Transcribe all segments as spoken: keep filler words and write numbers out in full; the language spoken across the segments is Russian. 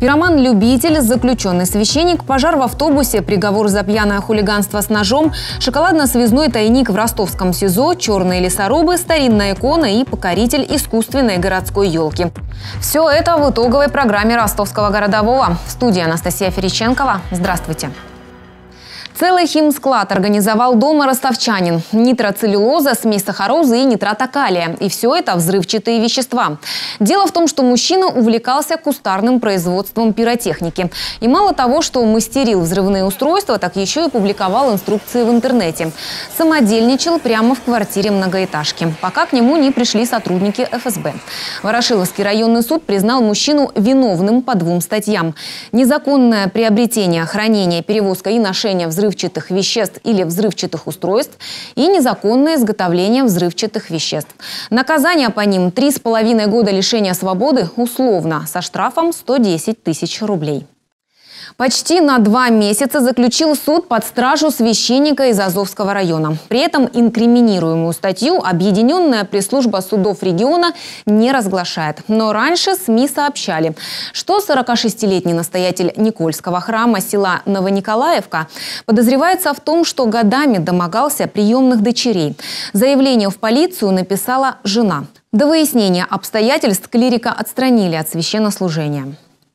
Пироман-любитель, заключенный священник, пожар в автобусе, приговор за пьяное хулиганство с ножом, шоколадно-связной тайник в ростовском СИЗО, черные лесорубы, старинная икона и покоритель искусственной городской елки. Все это в итоговой программе ростовского городового. В студии Анастасия Фериченкова. Здравствуйте. Целый химсклад организовал дома ростовчанин. Нитроцеллюлоза, смесь сахарозы и нитрата калия. И все это взрывчатые вещества. Дело в том, что мужчина увлекался кустарным производством пиротехники. И мало того, что мастерил взрывные устройства, так еще и публиковал инструкции в интернете. Самодельничал прямо в квартире многоэтажки, пока к нему не пришли сотрудники эф эс бэ. Ворошиловский районный суд признал мужчину виновным по двум статьям. Незаконное приобретение, хранение, перевозка и ношение взрывчатых взрывчатых веществ или взрывчатых устройств и незаконное изготовление взрывчатых веществ. Наказание по ним – три с половиной года лишения свободы условно со штрафом сто десять тысяч рублей. Почти на два месяца заключил суд под стражу священника из Азовского района. При этом инкриминируемую статью Объединенная пресс-служба судов региона не разглашает. Но раньше СМИ сообщали, что сорокашестилетний настоятель Никольского храма села Новониколаевка подозревается в том, что годами домогался приемных дочерей. Заявление в полицию написала жена. До выяснения обстоятельств клирика отстранили от священнослужения.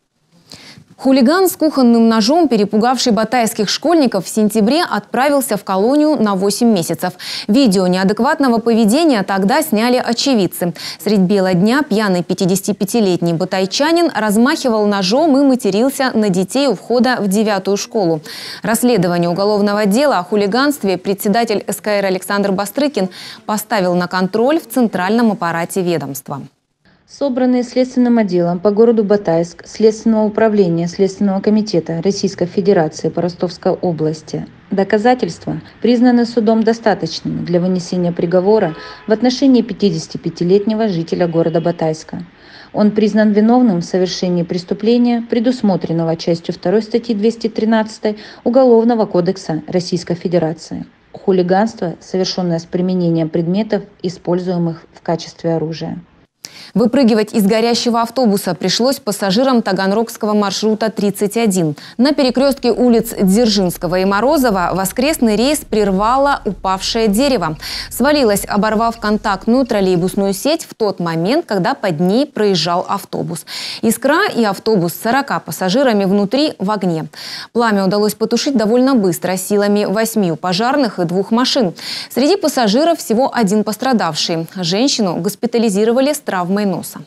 Хулиган с кухонным ножом, перепугавший батайских школьников, в сентябре отправился в колонию на восемь месяцев. Видео неадекватного поведения тогда сняли очевидцы. Средь бела дня пьяный пятидесятипятилетний батайчанин размахивал ножом и матерился на детей у входа в девятую школу. Расследование уголовного дела о хулиганстве председатель эс ка эр Александр Бастрыкин поставил на контроль в центральном аппарате ведомства. Собранные Следственным отделом по городу Батайск Следственного управления Следственного комитета Российской Федерации по Ростовской области доказательства признаны судом достаточными для вынесения приговора в отношении пятидесятипятилетнего жителя города Батайска. Он признан виновным в совершении преступления, предусмотренного частью второй статьи двести тринадцать Уголовного кодекса Российской Федерации. Хулиганство, совершенное с применением предметов, используемых в качестве оружия. Выпрыгивать из горящего автобуса пришлось пассажирам таганрогского маршрута тридцать один. На перекрестке улиц Дзержинского и Морозова воскресный рейс прервало упавшее дерево. Свалилось, оборвав контактную троллейбусную сеть в тот момент, когда под ней проезжал автобус. Искра и автобус с сорока пассажирами внутри в огне. Пламя удалось потушить довольно быстро силами восьми пожарных и двух машин. Среди пассажиров всего один пострадавший. Женщину госпитализировали с травмой носа.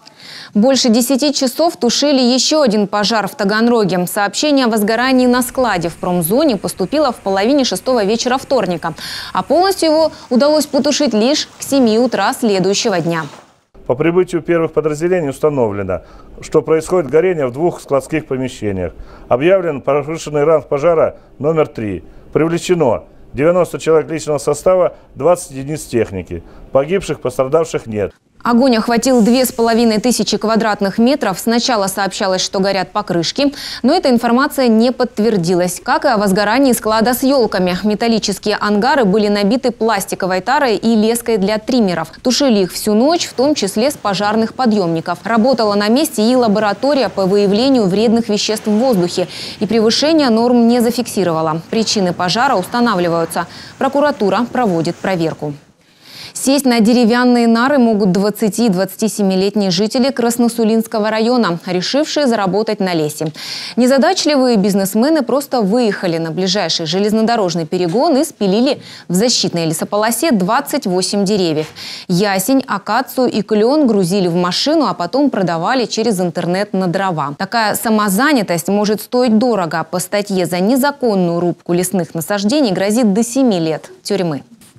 Больше десяти часов тушили еще один пожар в Таганроге. Сообщение о возгорании на складе в промзоне поступило в половине шестого вечера вторника. А полностью его удалось потушить лишь к семи утра следующего дня. По прибытию первых подразделений установлено, что происходит горение в двух складских помещениях. Объявлен повышенный ранг пожара номер три. Привлечено девяносто человек личного состава, двадцать единиц техники. Погибших, пострадавших нет. Огонь охватил две с половиной тысячи квадратных метров. Сначала сообщалось, что горят покрышки, но эта информация не подтвердилась. Как и о возгорании склада с елками. Металлические ангары были набиты пластиковой тарой и леской для триммеров. Тушили их всю ночь, в том числе с пожарных подъемников. Работала на месте и лаборатория по выявлению вредных веществ в воздухе. И превышение норм не зафиксировала. Причины пожара устанавливаются. Прокуратура проводит проверку. Сесть на деревянные нары могут двадцати-двадцатисемилетние жители Красносулинского района, решившие заработать на лесе. Незадачливые бизнесмены просто выехали на ближайший железнодорожный перегон и спилили в защитной лесополосе двадцать восемь деревьев. Ясень, акацию и клен грузили в машину, а потом продавали через интернет на дрова. Такая самозанятость может стоить дорого. По статье за незаконную рубку лесных насаждений грозит до семи лет тюрьмы.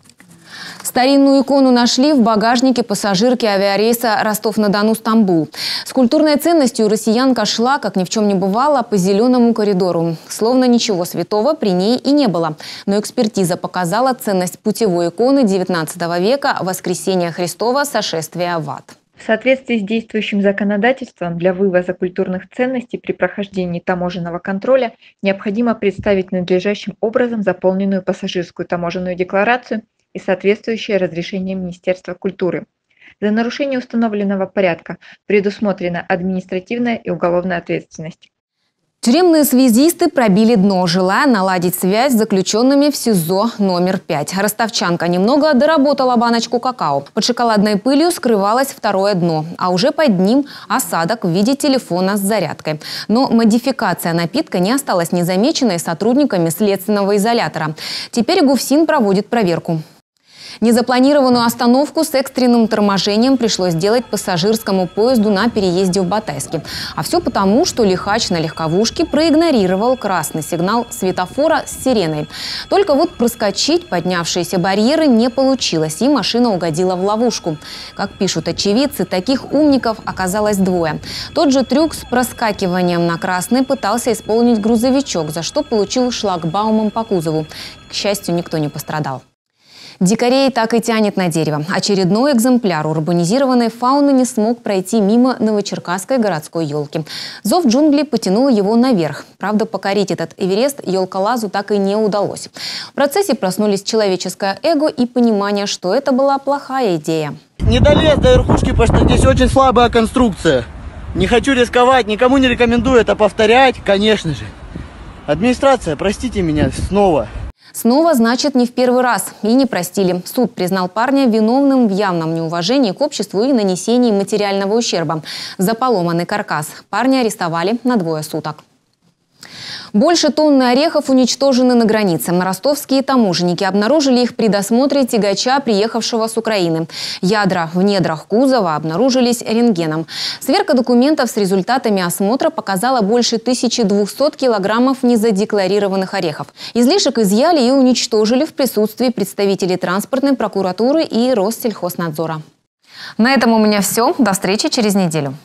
Старинную икону нашли в багажнике пассажирки авиарейса Ростов-на-Дону-Стамбул. С культурной ценностью россиянка шла, как ни в чем не бывало, по зеленому коридору. Словно ничего святого при ней и не было. Но экспертиза показала ценность путевой иконы девятнадцатого века «Воскресения Христова. Сошествие в ад». В соответствии с действующим законодательством для вывоза культурных ценностей при прохождении таможенного контроля необходимо представить надлежащим образом заполненную пассажирскую таможенную декларацию и соответствующее разрешение Министерства культуры. За нарушение установленного порядка предусмотрена административная и уголовная ответственность. Тюремные связисты пробили дно, желая наладить связь с заключенными в СИЗО номер пять. Ростовчанка немного доработала баночку какао. Под шоколадной пылью скрывалось второе дно, а уже под ним осадок в виде телефона с зарядкой. Но модификация напитка не осталась незамеченной сотрудниками следственного изолятора. Теперь ГУФСИН проводит проверку. Незапланированную остановку с экстренным торможением пришлось сделать пассажирскому поезду на переезде в Батайске. А все потому, что лихач на легковушке проигнорировал красный сигнал светофора с сиреной. Только вот проскочить поднявшиеся барьеры не получилось, и машина угодила в ловушку. Как пишут очевидцы, таких умников оказалось двое. Тот же трюк с проскакиванием на красный пытался исполнить грузовичок, за что получил шлагбаумом по кузову. К счастью, никто не пострадал. Дикарей так и тянет на дерево. Очередной экземпляр урбанизированной фауны не смог пройти мимо новочеркасской городской елки. Зов джунглей потянул его наверх. Правда, покорить этот Эверест елколазу так и не удалось. В процессе проснулись человеческое эго и понимание, что это была плохая идея. Не долез до верхушки, потому что здесь очень слабая конструкция. Не хочу рисковать, никому не рекомендую это повторять, конечно же. Администрация, простите меня снова. Снова, значит, не в первый раз. И не простили. Суд признал парня виновным в явном неуважении к обществу и нанесении материального ущерба. За поломанный каркас парня арестовали на двое суток. Больше тонны орехов уничтожены на границе. Ростовские таможенники обнаружили их при досмотре тягача, приехавшего с Украины. Ядра в недрах кузова обнаружились рентгеном. Сверка документов с результатами осмотра показала больше тысячи двухсот килограммов незадекларированных орехов. Излишек изъяли и уничтожили в присутствии представителей транспортной прокуратуры и Россельхознадзора. На этом у меня все. До встречи через неделю.